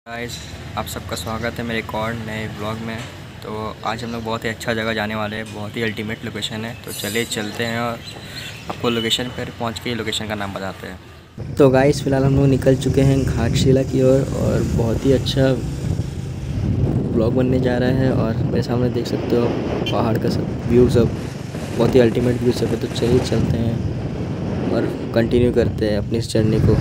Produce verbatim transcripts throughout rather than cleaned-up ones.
Guys, आप सबका स्वागत है मेरे एक और नए ब्लॉग में। तो आज हम लोग बहुत ही अच्छा जगह जाने वाले हैं, बहुत ही अल्टीमेट लोकेशन है। तो चलिए चलते हैं और आपको लोकेशन पर पहुंच के लोकेशन का नाम बताते हैं। तो गाइस, फ़िलहाल हम लोग निकल चुके हैं घाटशिला की ओर और, और बहुत ही अच्छा ब्लॉग बनने जा रहा है। और मेरे सामने देख सकते हो पहाड़ का सब व्यू, सब बहुत ही अल्टीमेट व्यू सब है। तो चलिए चलते हैं और कंटिन्यू करते हैं अपनी इस जर्नी को।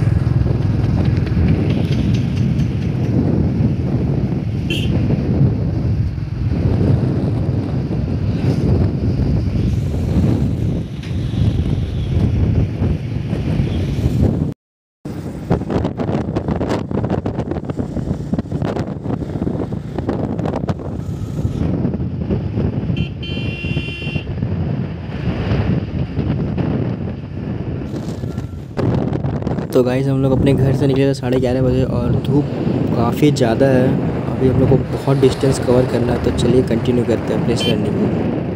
तो गाइस, हम लोग अपने घर से निकले थे साढ़े ग्यारह बजे और धूप काफ़ी ज़्यादा है। अभी हम लोग को बहुत डिस्टेंस कवर करना है। तो चलिए कंटिन्यू करते हैं अपनी इस जर्नी को।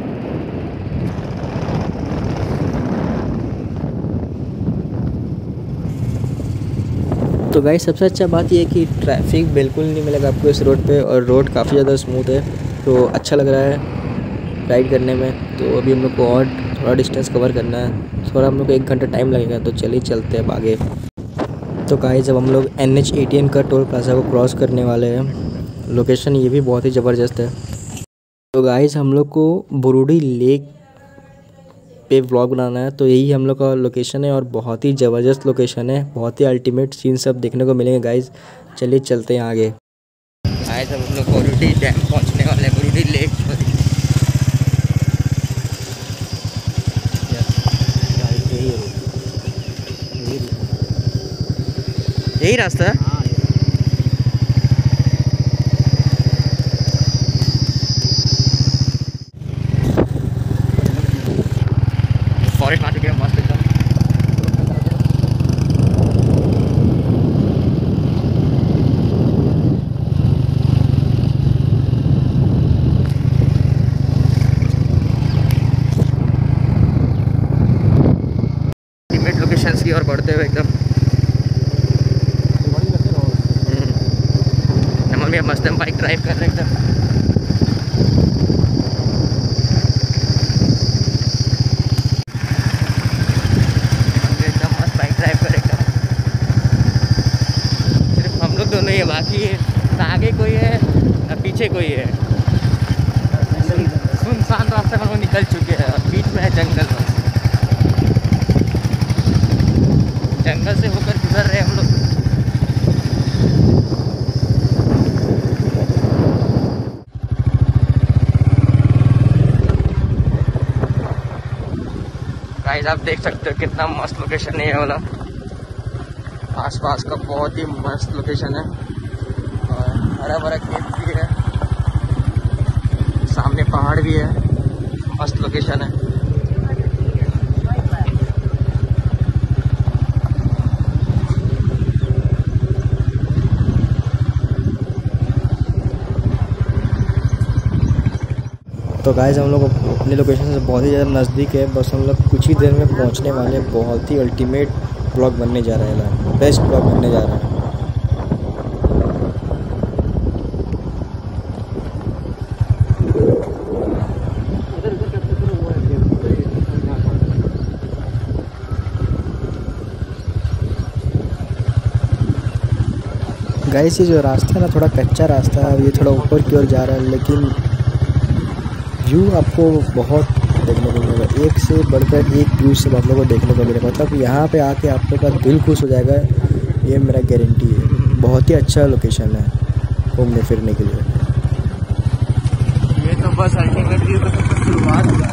तो गाइस, सबसे अच्छा बात यह है कि ट्रैफिक बिल्कुल नहीं मिलेगा आपको इस रोड पे और रोड काफ़ी ज़्यादा स्मूथ है। तो अच्छा लग रहा है राइड करने में। तो अभी हम लोग को और थोड़ा डिस्टेंस कवर करना है, थोड़ा हम लोग को एक घंटा टाइम लगेगा। तो चलिए चलते हैं अब आगे। तो गाइस, जब हम लोग एन एच एटीन का टोल प्लाजा को क्रॉस करने वाले हैं। लोकेशन ये भी बहुत ही ज़बरदस्त है। तो गाइस, हम लोग को बुरुडी लेक पे व्लॉग बनाना है। तो यही हम लोग का लोकेशन है और बहुत ही ज़बरदस्त लोकेशन है। बहुत ही अल्टीमेट सीन सब देखने को मिलेंगे गाइस। चलिए चलते हैं आगे। गाइस, अब हम लोग बुरुडी डैम पहुँचने वाले हैं, बुरुडी लेक। यही रास्ता है। फॉरेस्ट आ चुके हैं मस्त एकदम। अल्टीमेट लोकेशंस की ओर बढ़ते हुए एकदम में मस्त हम बाइक ड्राइव कर रहे हैं एकदम। एकदम मस्त बाइक ड्राइव कर रहे एकदम। सिर्फ हम लोग दोनों ही है, बाकी ना आगे कोई है ना पीछे कोई है। सुनसान रास्ते में हम लोग निकल चुके हैं और बीच में है जंगल। जंगल से होकर गुजर रहे हैं हम लोग। गाइस, आप देख सकते हो कितना मस्त लोकेशन है ये वाला। आसपास का बहुत ही मस्त लोकेशन है और हरा भरा खेत भी है, सामने पहाड़ भी है। मस्त लोकेशन है। तो गाइस, हम लोग अपने लोकेशन से बहुत ही ज़्यादा नज़दीक है। बस हम लोग कुछ ही देर में पहुंचने वाले हैं। बहुत ही अल्टीमेट ब्लॉग बनने जा रहा है, बेस्ट ब्लॉग बनने जा रहा है। गाइस, ये जो रास्ता है ना, थोड़ा कच्चा रास्ता है। ये थोड़ा ऊपर की ओर जा रहा है, लेकिन व्यू आपको बहुत देखने को मिलेगा। एक से बढ़कर एक व्यू सब आप लोगों को देखने को मिलेगा। मतलब यहाँ पे आके आप लोग का दिल खुश हो जाएगा, ये मेरा गारंटी है। बहुत ही अच्छा लोकेशन है घूमने फिरने के लिए। ये तो बस अल्टीमेट व्यू का शुरुआत है।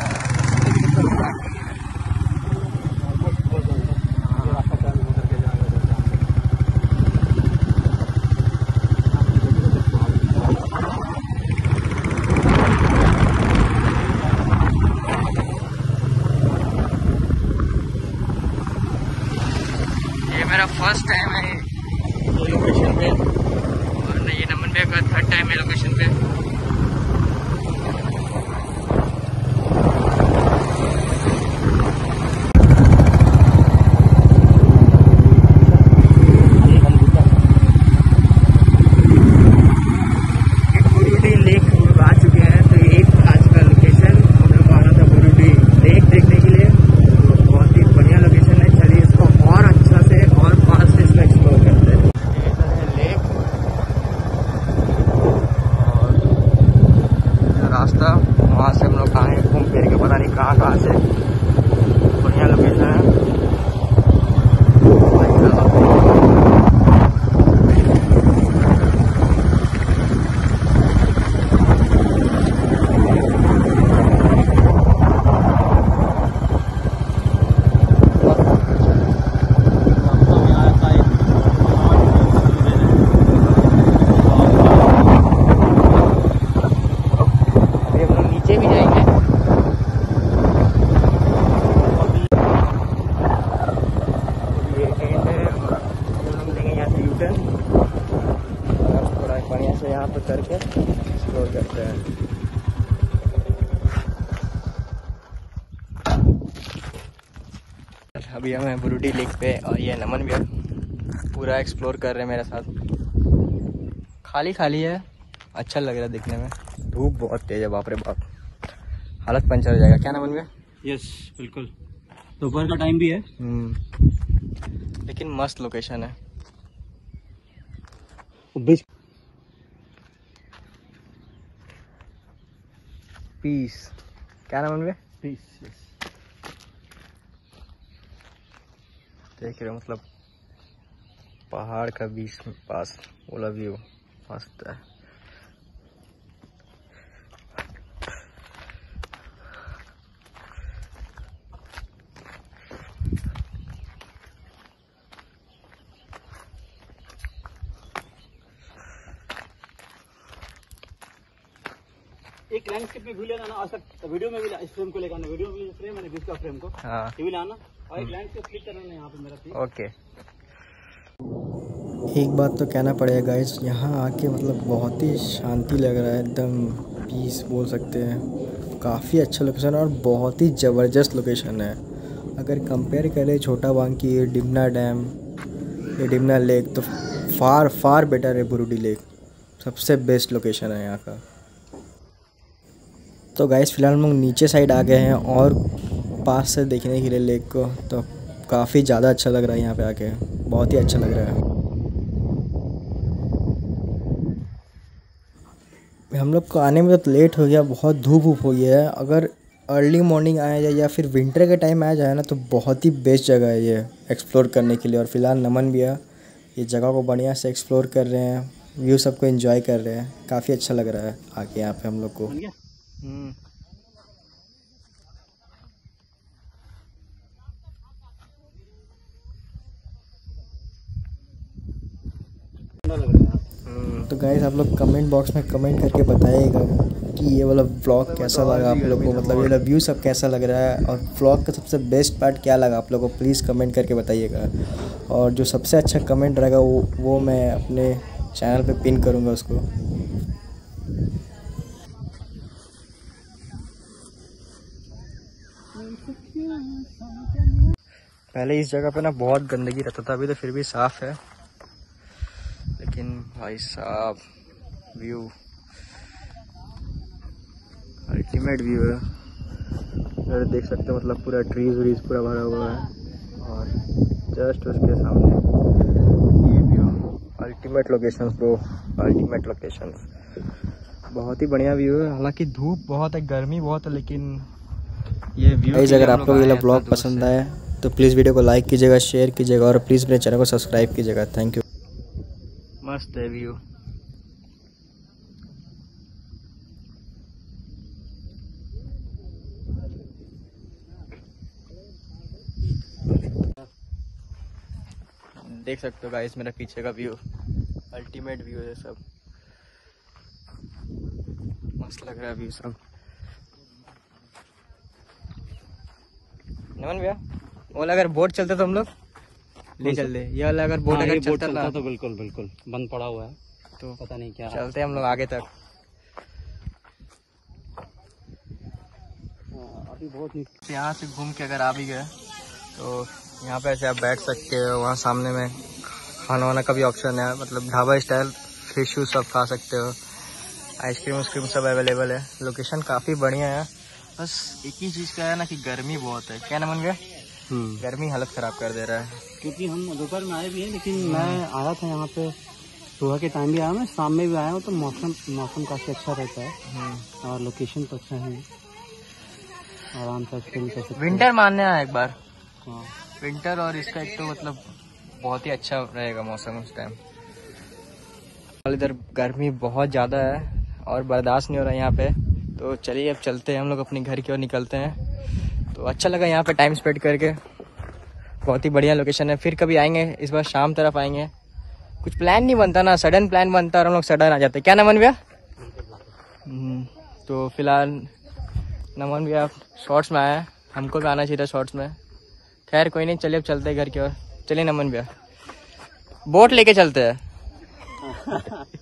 मेरा फर्स्ट टाइम है ये लोकेशन पे और ये नमन भैया का थर्ड टाइम है लोकेशन पे। बढ़िया से यहाँ पर करके एक्सप्लोर करते हैं। अभी हम हैं बुरुडी लेक पे और ये नमन भी पूरा एक्सप्लोर कर रहे हैं मेरे साथ। खाली खाली है, अच्छा लग रहा है दिखने में। धूप बहुत तेज है, बाप रे बाप, हालत पंचर हो जाएगा। क्या नमन भी? यस बिल्कुल, दोपहर का टाइम भी है। हम्म, लेकिन मस्त लोकेशन है। पीस, क्या नाम है? पीस। देख रहे हो, मतलब पहाड़ का बीच में पास वाला व्यू मस्त है। एक लैंडस्केप में भी लेना ना, आज तक वीडियो में भी इस फ्रेम को लेकर आना, वीडियो में फ्रेम है बीच का फ्रेम को, हाँ ये भी लाना और एक लैंडस्केप क्लिक करना यहाँ पे मेरा। ओके, एक बात तो कहना पड़ेगा गाइस, यहाँ आके मतलब बहुत ही शांति लग रहा है, एकदम पीस बोल सकते हैं। काफ़ी अच्छा लोकेशन और बहुत ही ज़बरदस्त लोकेशन है। अगर कंपेयर करें छोटा बांकी, डिमना डैम, ये डिमना लेक, तो फार फार बेटर है बुरुडी लेक। सबसे बेस्ट लोकेशन है यहाँ का। तो गाइस फ़िलहाल हम लोग नीचे साइड आ गए हैं और पास से देखने के लिए लेक को, तो काफ़ी ज़्यादा अच्छा लग रहा है यहाँ पे आके, बहुत ही अच्छा लग रहा है। हम लोग को आने में तो लेट हो गया, बहुत धूप धूप हो गया है। अगर अर्ली मॉर्निंग आया जाए या फिर विंटर के टाइम आया जाए ना, तो बहुत ही बेस्ट जगह है ये एक्सप्लोर करने के लिए। और फिलहाल नमन भी है, ये जगह को बढ़िया से एक्सप्लोर कर रहे हैं, व्यू सबको एंजॉय कर रहे हैं। काफ़ी अच्छा लग रहा है आके यहाँ पे हम लोग को। हम्म, तो गाइस आप लोग कमेंट बॉक्स में कमेंट करके बताइएगा कि ये वाला व्लॉग कैसा लगा आप लोगों को, मतलब ये वाला व्यू सब कैसा लग रहा है, और व्लॉग का सबसे बेस्ट पार्ट क्या लगा आप लोगों को, प्लीज़ कमेंट करके बताइएगा। और जो सबसे अच्छा कमेंट रहेगा वो वो मैं अपने चैनल पे पिन करूँगा उसको। पहले इस जगह पे ना बहुत गंदगी रहता था, अभी तो फिर भी साफ़ है, लेकिन भाई साहब व्यू अल्टीमेट व्यू है। अगर देख सकते हो, मतलब पूरा ट्रीज व्रीज पूरा भरा हुआ है और जस्ट उसके सामने ये view. Ultimate locations bro, ultimate locations, बहुत ही बढ़िया व्यू है। हालांकि धूप बहुत है, गर्मी बहुत है, लेकिन ये व्यू। अगर आप लोग ये ब्लॉग पसंद आए तो प्लीज़ वीडियो को लाइक कीजिएगा, शेयर कीजिएगा और प्लीज़ मेरे चैनल को सब्सक्राइब कीजिएगा। Thank you. मस्त है व्यू। देख सकते हो गाइस मेरा पीछे का व्यू, अल्टीमेट व्यू है सब, मस्त लग रहा है व्यू सब। नमन भैया, वो अगर बोट चलते तो हम लोग ले चलते, ये वाला अगर बोट अगर चलता ना तो बिल्कुल बिल्कुल बंद पड़ा हुआ है, तो पता नहीं क्या चलते हम लोग आगे तक। अभी बहुत यहाँ से घूम के अगर आ भी गए तो यहाँ पे ऐसे आप बैठ सकते हो, वहाँ सामने में खाना वाना का भी ऑप्शन है, मतलब ढाबा स्टाइल फिश शूज सब खा सकते हो, आइसक्रीम उस्क्रीम सब अवेलेबल है। लोकेशन काफ़ी बढ़िया है, बस एक ही चीज़ का है ना कि गर्मी बहुत है। क्या नमन गया? गर्मी हालत ख़राब कर दे रहा है, क्योंकि हम दोपहर में आए भी हैं, लेकिन मैं आया था यहाँ पे सुबह के टाइम भी आया, मैं शाम में भी आया हूँ, तो मौसम मौसम काफ़ी अच्छा रहता है और लोकेशन तो अच्छा है, आराम से एक्सपीरियंस कर सकते हैं। विंटर मानने आया एक बार, हाँ विंटर और इसका एक तो मतलब बहुत ही अच्छा रहेगा मौसम उस टाइम। इधर गर्मी बहुत ज़्यादा है और बर्दाश्त नहीं हो रहा है यहाँ पे, तो चलिए अब चलते हैं हम लोग अपने घर की ओर निकलते हैं। तो अच्छा लगा यहाँ पे टाइम स्पेंड करके, बहुत ही बढ़िया लोकेशन है। फिर कभी आएंगे, इस बार शाम तरफ आएंगे। कुछ प्लान नहीं बनता ना, सडन प्लान बनता और हम लोग सडन आ जाते। क्या नमन भैया? तो फिलहाल नमन भैया शॉर्ट्स में आया है, हमको भी आना चाहिए था शॉर्ट्स में। खैर कोई नहीं, चलिए अब चलते हैं घर की ओर। चलिए नमन भैया, बोट लेके चलते हैं।